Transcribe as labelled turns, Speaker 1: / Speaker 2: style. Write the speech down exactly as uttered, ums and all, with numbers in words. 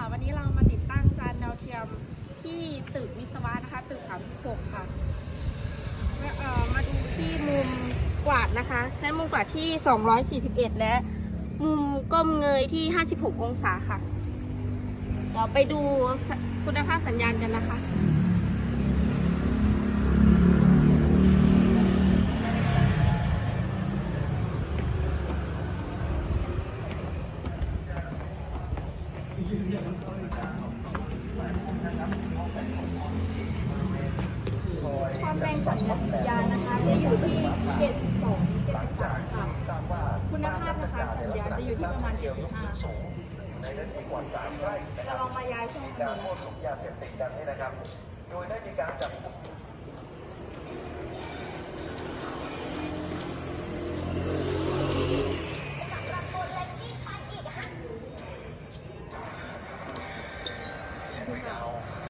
Speaker 1: วันนี้เรามาติดตั้งจานดาวเทียมที่ตึกวิศวะนะคะตึกสามสิบหกค่ะเอ่อมาดูที่มุมกวาดนะคะใช้มุมกวาดที่สองร้อยสี่สิบเอ็ดและมุมก้มเงยที่ห้าสิบหกองศาค่ะเดี๋ยวไปดูคุณภาพสัญญาณกันนะคะความแรงสัญญาณนะคะจะอยู่ที่เจ็ดสิบสอง เจ็ดสิบสามค่ะคุณภาพนะคะสัญญาณจะอยู่ที่ประมาณเจ็ดสิบห้า
Speaker 2: ในนาทีกว่าสามไร่นะครับ
Speaker 1: จะลองมาย้ายช่อง
Speaker 2: การมั่วสุมยาเสพติดกันนี่นะครับโดยได้มีการจับกุม